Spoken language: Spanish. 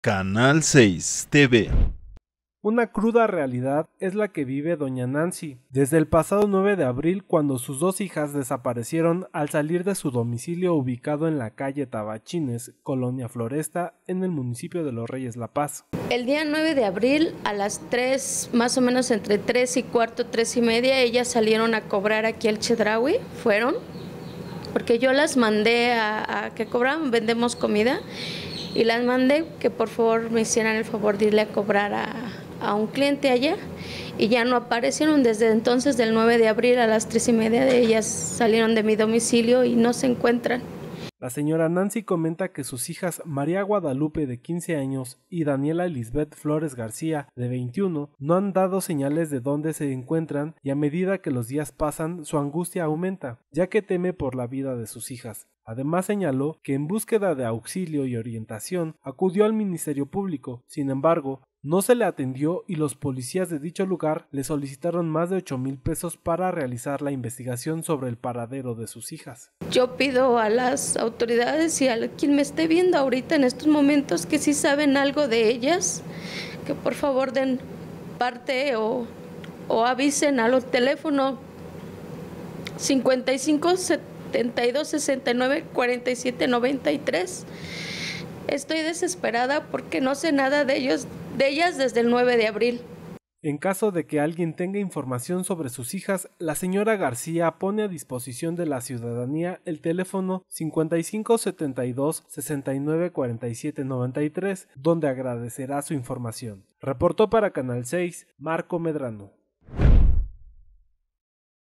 Canal 6 TV. Una cruda realidad es la que vive doña Nancy desde el pasado 9 de abril, cuando sus dos hijas desaparecieron al salir de su domicilio ubicado en la calle Tabachines, Colonia Floresta, en el municipio de Los Reyes La Paz. El día 9 de abril a las 3, más o menos entre 3 y cuarto, 3 y media, ellas salieron a cobrar aquí al Chedraui, fueron, porque yo las mandé a que cobraban, vendemos comida, y las mandé que por favor me hicieran el favor de irle a cobrar a un cliente allá, y ya no aparecieron. Desde entonces, del 9 de abril a las 3 y media de ellas salieron de mi domicilio y no se encuentran. La señora Nancy comenta que sus hijas María Guadalupe, de 15 años, y Daniela Lisbeth Flores García, de 21, no han dado señales de dónde se encuentran, y a medida que los días pasan su angustia aumenta, ya que teme por la vida de sus hijas. Además señaló que en búsqueda de auxilio y orientación acudió al Ministerio Público. Sin embargo, no se le atendió y los policías de dicho lugar le solicitaron más de 8,000 pesos para realizar la investigación sobre el paradero de sus hijas. Yo pido a las autoridades y a quien me esté viendo ahorita en estos momentos, que si saben algo de ellas, que por favor den parte o avisen al teléfono 55 72 69 47 93. Estoy desesperada porque no sé nada de ellas desde el 9 de abril. En caso de que alguien tenga información sobre sus hijas, la señora García pone a disposición de la ciudadanía el teléfono 55 72 69 47 93, donde agradecerá su información. Reportó para Canal 6, Marco Medrano.